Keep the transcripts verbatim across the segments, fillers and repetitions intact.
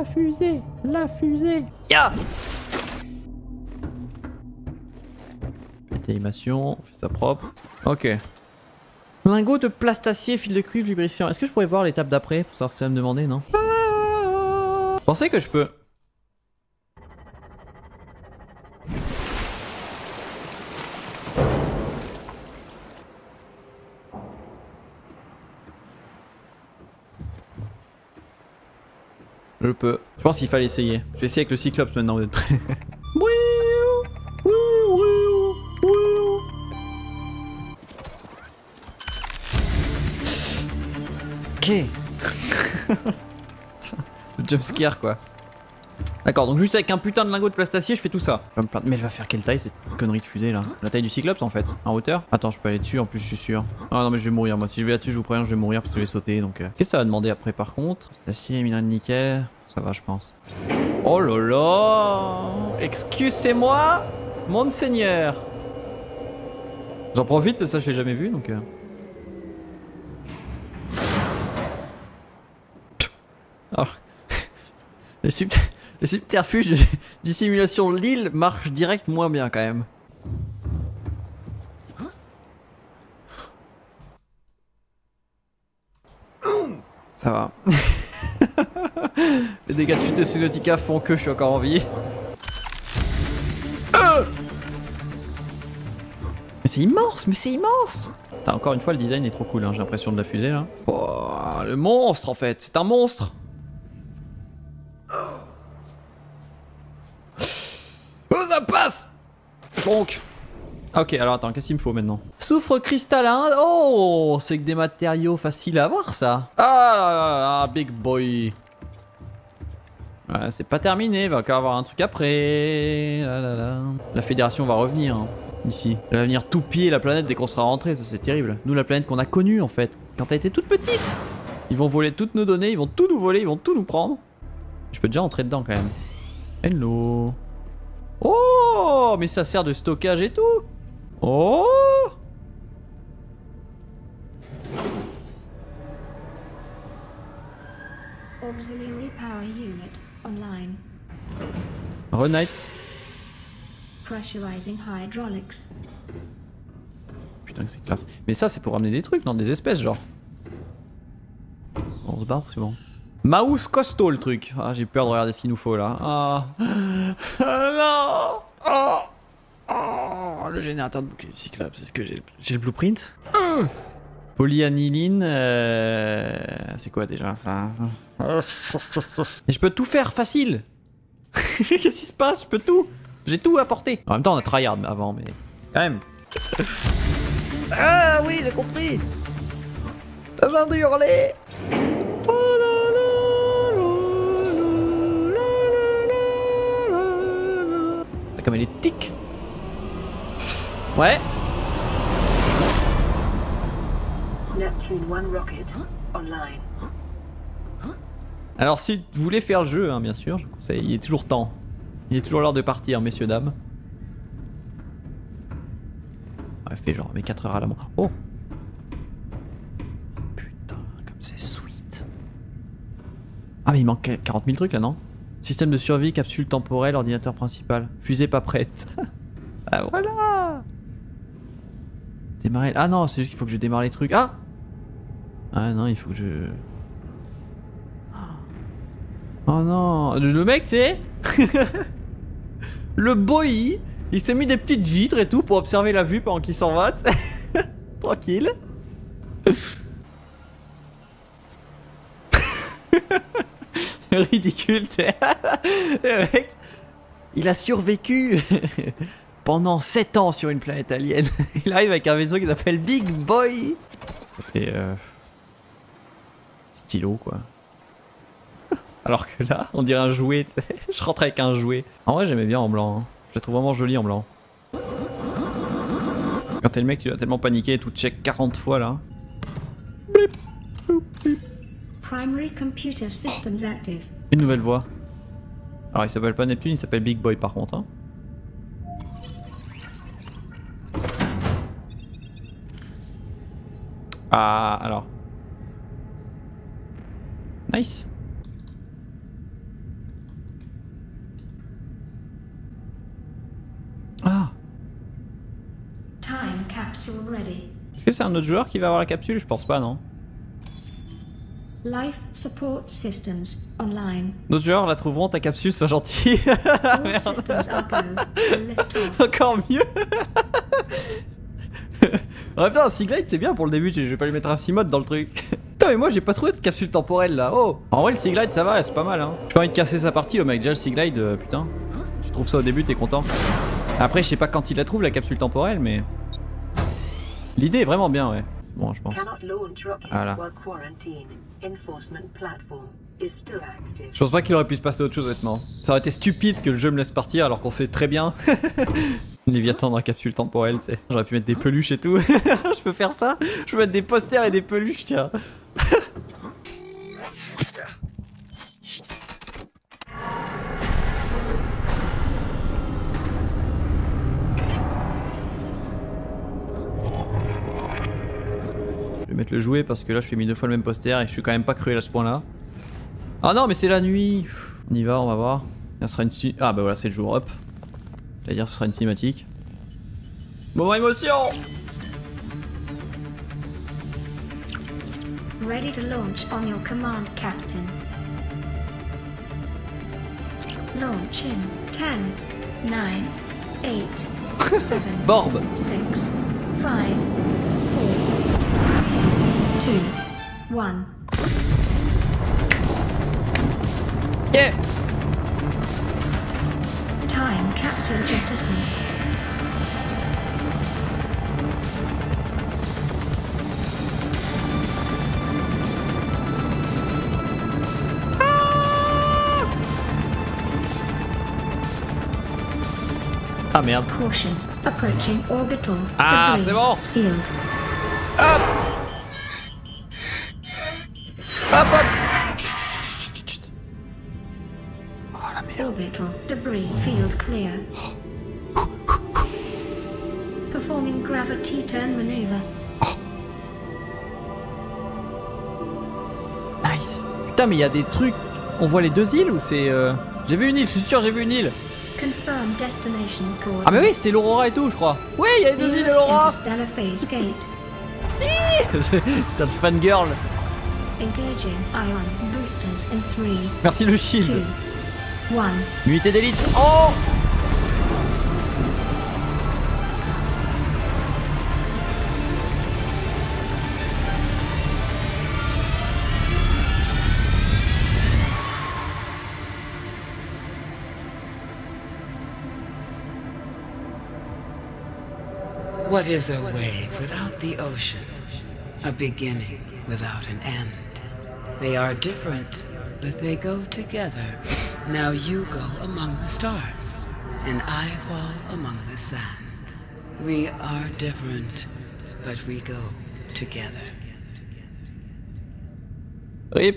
La fusée, la fusée. Ya. Petite animation, on fait ça propre. Ok. Lingot de plastacier, fil de cuivre, lubrifiant. Est-ce que je pourrais voir l'étape d'après pour savoir ce que ça va me demander, non? Vous pensez que je peux... Je peux. Je pense qu'il fallait essayer. Je vais essayer avec le cyclope maintenant, vous êtes prêts? Ok. Le jumpscare quoi. D'accord, donc juste avec un putain de lingot de plastacier, je fais tout ça. Mais elle va faire quelle taille cette connerie de fusée là? La taille du cyclope en fait, en hauteur. Attends, je peux aller dessus en plus, je suis sûr. Ah non, mais je vais mourir moi. Si je vais là-dessus, je vous préviens, je vais mourir parce que je vais sauter donc. Euh... Qu'est-ce que ça va demander après par contre? Plastacier, minerai de nickel. Ça va, je pense. Oh là là! Excusez-moi, monseigneur! J'en profite parce que ça, je l'ai jamais vu donc. Euh... Alors, les, sub les subterfuges de dissimulation de l'île marchent direct moins bien quand même. Ça va. Les dégâts de chute de Subnautica font que je suis encore en vie. Euh mais c'est immense, mais c'est immense. Putain, encore une fois, le design est trop cool, hein, j'ai l'impression de la fusée là. Oh, le monstre en fait, c'est un monstre. Oh, ça passe. Donc. Ah, ok, alors attends, qu'est-ce qu'il me faut maintenant? Soufre cristallin. Oh, c'est que des matériaux faciles à avoir ça. Ah là là là, big boy. Ouais, c'est pas terminé, il va encore avoir un truc après. Là, là, là. La fédération va revenir hein, ici. Elle va venir tout piller la planète dès qu'on sera rentré, ça c'est terrible. Nous, la planète qu'on a connue en fait, quand elle était toute petite. Ils vont voler toutes nos données, ils vont tout nous voler, ils vont tout nous prendre. Je peux déjà entrer dedans quand même. Hello. Oh, mais ça sert de stockage et tout. Oh. Auxiliary power unit online. Renight. Pressurizing hydraulics. Putain que c'est classe. Mais ça c'est pour ramener des trucs, non? Des espèces genre. On se barre, c'est bon. Mouse costaud le truc. Ah j'ai peur de regarder ce qu'il nous faut là. Ah, ah non. Oh. Oh, le générateur de bouclier du cyclope, c'est ce que j'ai le blueprint. Mmh. Polyaniline, euh... c'est quoi déjà enfin... Et je peux tout faire facile. Qu'est-ce qui se passe? Je peux tout. J'ai tout apporté. En même temps on a tryhard avant mais... Quand même. Ah oui j'ai compris. J'ai besoin de hurler. Comme elle est tic. Ouais. Neptune one rocket online. Alors si vous voulez faire le jeu, hein, bien sûr, je vous conseille, il est toujours temps. Il est toujours l'heure de partir, messieurs, dames. Ouais, fait genre, mais quatre heures à la main. Oh. Putain, comme c'est sweet. Ah mais il manque quarante mille trucs là, non? Système de survie, capsule temporelle, ordinateur principal. Fusée pas prête. Ah voilà. Démarrer... Ah non, c'est juste qu'il faut que je démarre les trucs. Ah. Ah non, il faut que je... Oh non. Le mec, tu sais. Le boy, il s'est mis des petites vitres et tout pour observer la vue pendant qu'il s'en va. Tranquille. Ridicule, tu sais. Le mec, il a survécu pendant sept ans sur une planète alien. Il arrive avec un vaisseau qui s'appelle Big Boy. Ça fait euh... stylo quoi. Alors que là, on dirait un jouet, tu sais. Je rentre avec un jouet. En vrai, j'aimais bien en blanc. Hein. Je la trouve vraiment jolie en blanc. Quand t'es le mec, tu vas tellement paniquer et tout check quarante fois là. Blip, blip, blip. Primary computer systems active. Une nouvelle voix. Alors il s'appelle pas Neptune, il s'appelle Big Boy par contre. Hein. Ah alors. Nice. capsule ready. Est-ce que c'est un autre joueur qui va avoir la capsule? Je pense pas, non. Life support systems online. D'autres joueurs la trouveront ta capsule, sois gentil. All systems are go. Lift off. Encore mieux. En même temps, un Seaglide c'est bien pour le début, je vais pas lui mettre un Seamod dans le truc. Putain, mais moi j'ai pas trouvé de capsule temporelle là. Oh, en vrai le Seaglide ça va, c'est pas mal hein. J'ai pas envie de casser sa partie, oh mec, déjà le Seaglide, euh, putain. Tu trouves ça au début, t'es content. Après, je sais pas quand il la trouve la capsule temporelle, mais l'idée est vraiment bien, ouais. C'est bon, je pense. Voilà. Je pense pas qu'il aurait pu se passer autre chose honnêtement. Ça aurait été stupide que le jeu me laisse partir alors qu'on sait très bien. Léviathan dans la capsule temporelle, tu sais. J'aurais pu mettre des peluches et tout. Je peux faire ça. Je peux mettre des posters et des peluches, tiens. Je vais mettre le jouet parce que là je fais mis deux fois le même poster et je suis quand même pas cruel à ce point là. Ah non mais c'est la nuit. On y va, on va voir. Ça sera une... Ah bah voilà c'est le jour, hop. C'est-à-dire ce sera une cinématique. Moment émotion. Ready to launch on your command, Captain. Launch in ten, nine, eight, seven, Borb. six, five, four, three, two, one. Yeah. Time capsule jettison. Ah merde. Caution. Approaching orbital Ah, debris c'est bon. field. Hop. Hop hop. Chut, chut, chut, chut. Oh la merde. Orbital debris field clear. Performing gravity turn maneuver. Nice. Putain mais il y a des trucs. On voit les deux îles ou c'est... Euh... J'ai vu une île, je suis sûr j'ai vu une île. Confirm destination coordinates. Ah mais oui c'était l'Aurora et tout je crois. Oui il y a les deux îles de l'Aurora. Interstellar phase gate. Putain de fangirl. Engaging ion boosters in three, Merci le shield. two, one. Unité d'élite. Oh. What is a wave without the ocean? A beginning without an end. They are different, but they go together. Now you go among the stars, and I fall among the sand. We are different, but we go together. Rip.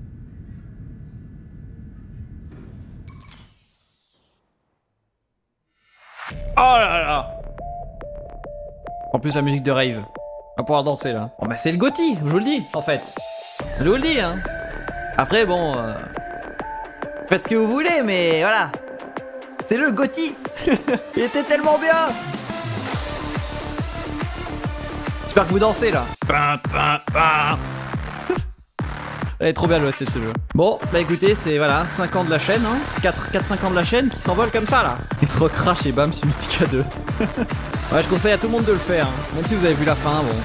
Oh là là. En plus la musique de rave. On va pouvoir danser là. Bon bah c'est le Gotti, je vous le dis en fait. Je vous le dis hein. Après bon... Euh... Faites ce que vous voulez mais voilà. C'est le Gotti. Il était tellement bien. J'espère que vous dansez là. Elle est trop bien l'O S C de ce jeu. Bon, bah écoutez, c'est voilà, cinq ans de la chaîne, hein. quatre cinq ans de la chaîne qui s'envolent comme ça là. Il se recrache et bam, Subnautica deux. Ouais, je conseille à tout le monde de le faire, hein. Même si vous avez vu la fin, bon.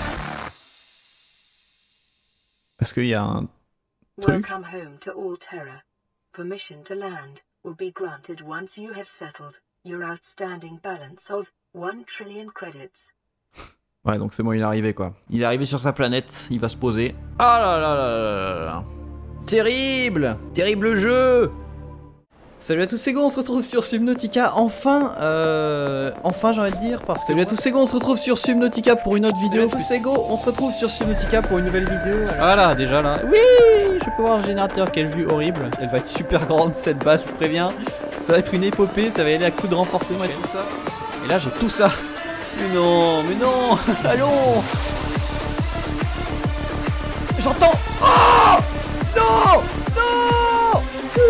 Parce qu'il y a un truc. Welcome home to Alterra. Permission to land will be granted once you have settled your outstanding balance of one trillion credits. Ouais, donc c'est bon, il est arrivé quoi. Il est arrivé sur sa planète, il va se poser. Ah là là là là là là. Terrible. Terrible jeu. Salut à tous c'est Go, on se retrouve sur Subnautica, enfin, euh, enfin j'ai envie de dire, parce que... Salut à tous c'est Go, on se retrouve sur Subnautica pour une autre vidéo. Salut à tous c'est Go, on se retrouve sur Subnautica pour une nouvelle vidéo. Voilà, déjà là, oui, je peux voir le générateur, quelle vue horrible. Elle va être super grande cette base, je vous préviens. Ça va être une épopée, ça va y aller à coup de renforcement et tout ça. Et là j'ai tout ça. Mais non, mais non, allons. J'entends. Oh non, non.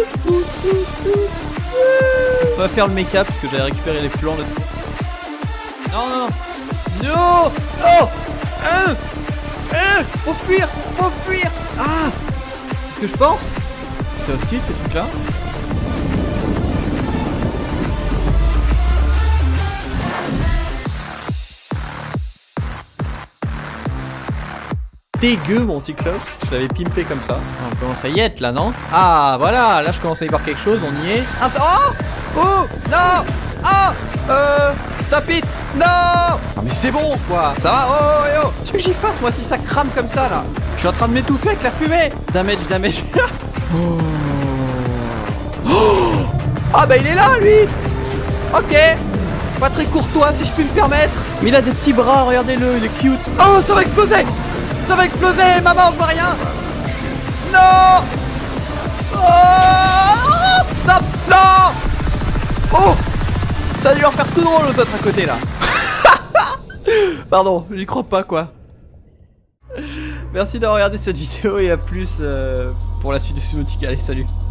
On va faire le make-up parce que j'avais récupéré les plans là. Non, non, non. Non. Oh euh, euh, Faut fuir. Faut fuir. Ah, c'est ce que je pense. C'est hostile ces trucs là. Dégueu mon Cyclops, je l'avais pimpé comme ça. On commence à y être là, non? Ah voilà, là je commence à y voir quelque chose, on y est. Ah, ça... Oh Oh non. Ah Euh... Stop it. Non. Non mais c'est bon quoi. Ça va? Oh oh oh. Tu veux que j'y fasse moi si ça crame comme ça là? Je suis en train de m'étouffer avec la fumée. Damage, damage. Oh. Oh. Ah bah il est là lui. Ok. Pas très courtois si je puis me permettre. Mais il a des petits bras, regardez-le, il est cute. Oh ça va exploser. Ça va exploser, maman, je vois rien. Non. Oh ça... Non. Oh. Ça a dû leur faire tout drôle aux autres à côté là. Pardon, j'y crois pas quoi. Merci d'avoir regardé cette vidéo et à plus euh, pour la suite du Subnautica. Allez, salut.